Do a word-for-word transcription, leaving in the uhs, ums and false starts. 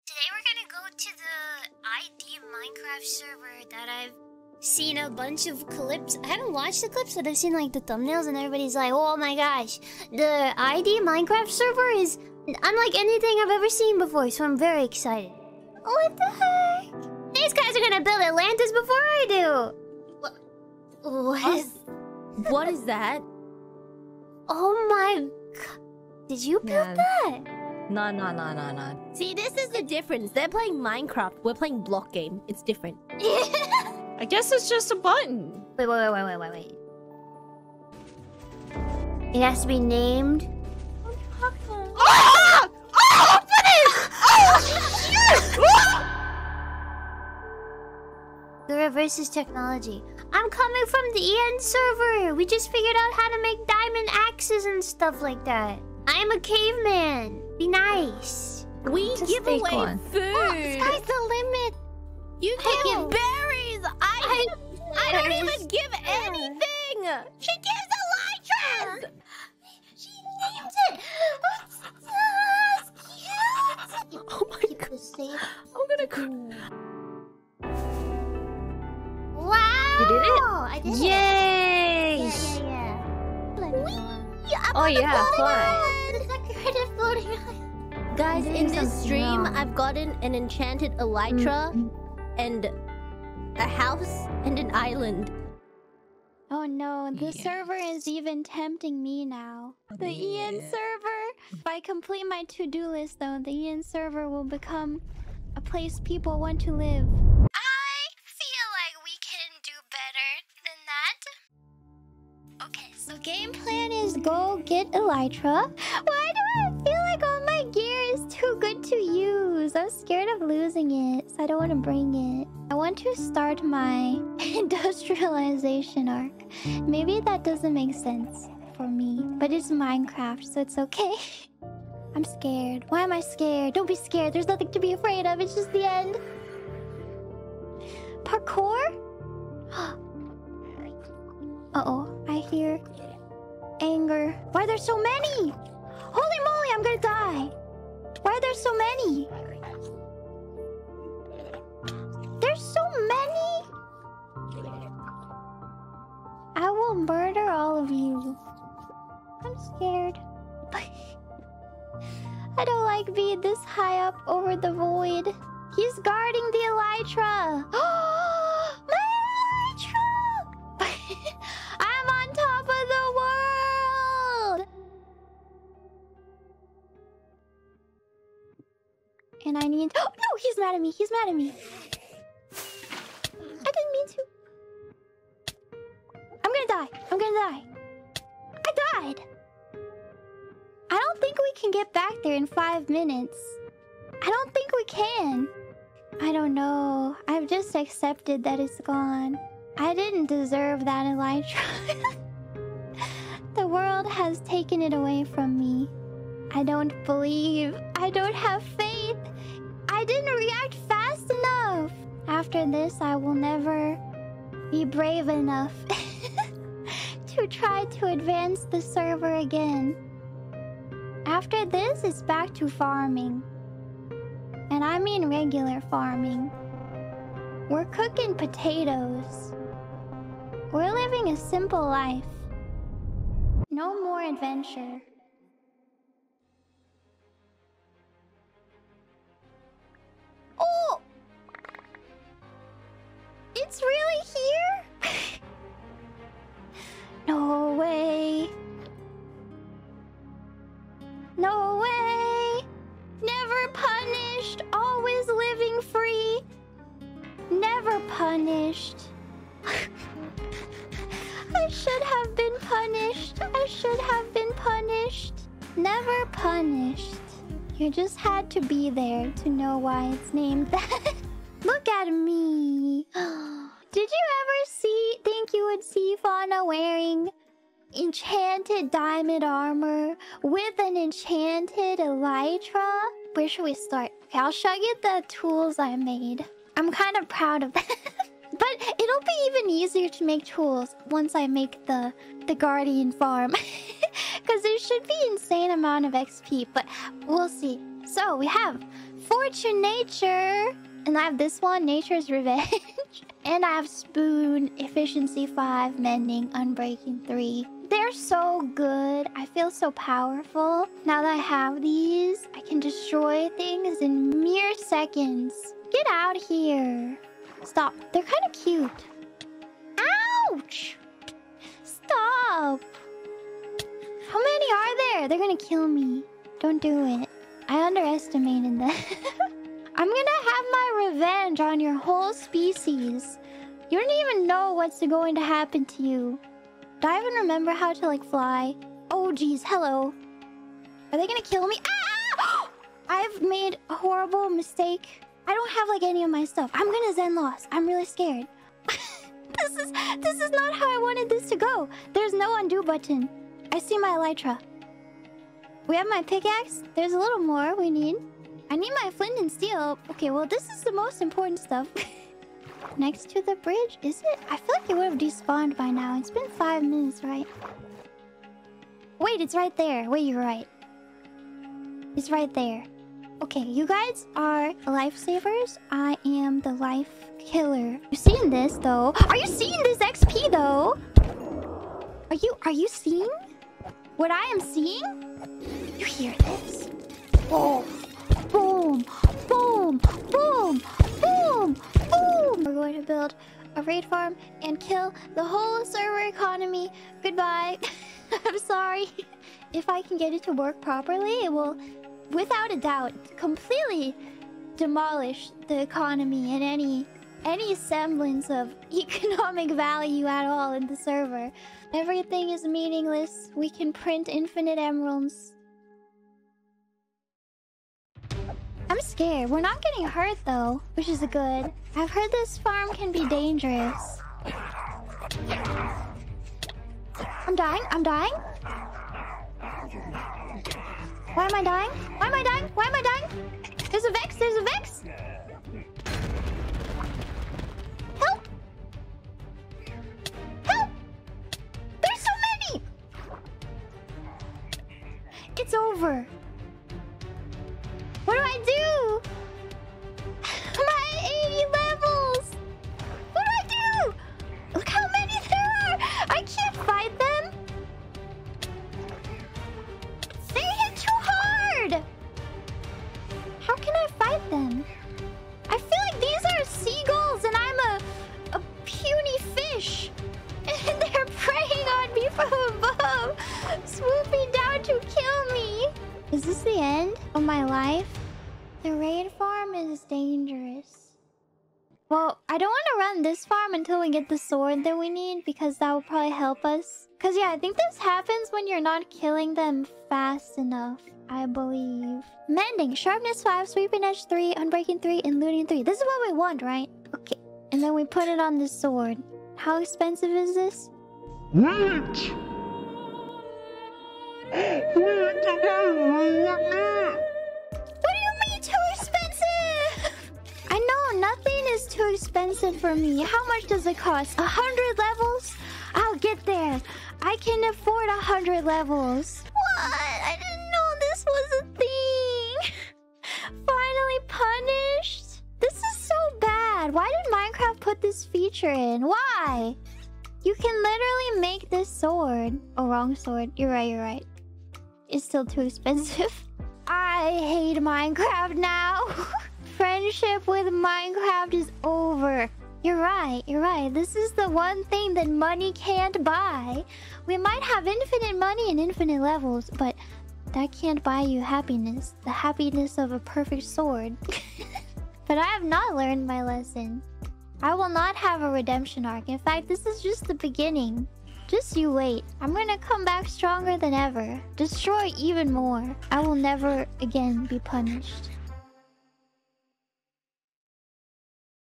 Today we're gonna go to the I D Minecraft server that I've seen a bunch of clips. I haven't watched the clips, but I've seen like the thumbnails and everybody's like, oh my gosh. The I D Minecraft server is unlike anything I've ever seen before, so I'm very excited. What the heck? These guys are gonna build Atlantis before I do. What? What is... What is that? Oh my god. Did you build Man. that? No, no, no, no, no. See, this is the difference. They're playing Minecraft. We're playing block game. It's different. I guess it's just a button. Wait, wait, wait, wait, wait, wait. It has to be named. Ah! Oh, open it! Oh, shit! The reverse is technology. I'm coming from the E N server. We just figured out how to make diamond axes and stuff like that. I'm a caveman. Be nice. We Just give take away one. food. Oh, sky's the limit. You can How? get berries. I, I, don't berries. even give anything. She gives elytras. She named it. That's cute. Oh my Keep god. this safe. I'm gonna cry. Wow. You did it? I did it. Yay! Yeah, yeah, yeah. I'm Oh on the yeah, floating fly. island. The decorative floating island. Guys, I'm in doing this something stream, wrong. I've gotten an enchanted elytra Mm. and a house and an island. Oh no, the Yes. server is even tempting me now. The E N Yeah. server! If I complete my to-do list though, the E N server will become a place people want to live. I feel like we can do better than that. Okay, so Game plan is go get elytra. Why do I feel like all my gear is too good to use? I'm scared of losing it, so I don't want to bring it. I want to start my industrialization arc. Maybe that doesn't make sense for me, but it's Minecraft, so it's okay. I'm scared. Why am I scared? Don't be scared. There's nothing to be afraid of. It's just the end. Parkour? Uh-oh. I hear anger. Why are there so many? Holy moly, I'm gonna die. Why are there so many? There's so many? I will murder all of you. I'm scared. I don't like being this high up over the void. He's guarding the elytra. My elytra! I'm on top of the world! And I need... Oh, no! He's mad at me. He's mad at me. I didn't mean to. I'm gonna die. I'm gonna die. I died! I don't think we can get back there in five minutes. I don't think we can. I don't know. I've just accepted that it's gone. I didn't deserve that elytra. The world has taken it away from me. I don't believe. I don't have faith. I didn't react fast enough. After this, I will never be brave enough to try to advance the server again. After this, it's back to farming. And I mean regular farming. We're cooking potatoes. We're living a simple life. No more adventure. Oh! It's really here? No way. No way. Never punished. Always living free. Never punished. I should have been punished. I should have been punished. Never punished. You just had to be there to know why it's named that. Look at me. Did you ever see, think you would see Fauna wearing enchanted diamond armor with an enchanted elytra? Where should we start? Okay, I'll show you the tools I made. I'm kind of proud of them. But it'll be even easier to make tools once I make the the guardian farm. Because there should be insane amount of X P, but we'll see. So we have Fortune Nature. And I have this one, Nature's Revenge. And I have Spoon, Efficiency five, Mending, Unbreaking three. They're so good. I feel so powerful. Now that I have these, I can destroy things in mere seconds. Get out here. Stop. They're kind of cute. Ouch! Stop. How many are there? They're gonna kill me. Don't do it. I underestimated that. I'm gonna have my revenge on your whole species. You don't even know what's going to happen to you. Do I even remember how to, like, fly? Oh, geez. Hello. Are they gonna kill me? Ah! I've made a horrible mistake. I don't have, like, any of my stuff. I'm gonna Zen loss. I'm really scared. This is... This is not how I wanted this to go. There's no undo button. I see my elytra. We have my pickaxe. There's a little more we need. I need my flint and steel. Okay, well, this is the most important stuff. Next to the bridge, is it? I feel like it would have despawned by now. It's been five minutes, right? Wait, it's right there. Wait, you're right. It's right there. Okay, you guys are lifesavers. I am the life killer. You seeing this, though? Are you seeing this X P, though? Are you... Are you seeing what I am seeing? You hear this? Oh. Boom, boom, boom, boom, boom. We're going to build a raid farm and kill the whole server economy. Goodbye. I'm sorry. If I can get it to work properly, it will, without a doubt, completely demolish the economy and any any semblance of economic value at all in the server. Everything is meaningless. We can print infinite emeralds. I'm scared. We're not getting hurt, though, which is good. I've heard this farm can be dangerous. I'm dying. I'm dying. Why am I dying? Why am I dying? Why am I dying? There's a Vex. There's a Vex. Help! Help! There's so many! It's over. What do I do? My eighty levels! What do I do? Look how many there are! I can't fight them! They hit too hard! How can I fight them? I feel like these are seagulls and I'm a, a puny fish. And they're preying on me from above, swooping down to kill me. Is this the end of my life? The raid farm is dangerous. Well, I don't want to run this farm until we get the sword that we need, because that will probably help us. Because, yeah, I think this happens when you're not killing them fast enough, I believe. Mending, sharpness five, sweeping edge three, unbreaking three, and looting three. This is what we want, right? Okay. And then we put it on the sword. How expensive is this? Wait! Wait! What do you mean too expensive? I know nothing is too expensive for me. How much does it cost? A hundred levels? I'll get there. I can afford a hundred levels. What? I didn't know this was a thing. Finally punished? This is so bad. Why did Minecraft put this feature in? Why? You can literally make this sword. Oh, wrong sword. You're right, you're right. It's still too expensive. I hate Minecraft now. Friendship with Minecraft is over. You're right, you're right. This is the one thing that money can't buy. We might have infinite money and infinite levels, but that can't buy you happiness. The happiness of a perfect sword. But I have not learned my lesson. I will not have a redemption arc. In fact, this is just the beginning. Just you wait. I'm gonna come back stronger than ever. Destroy even more. I will never again be punished.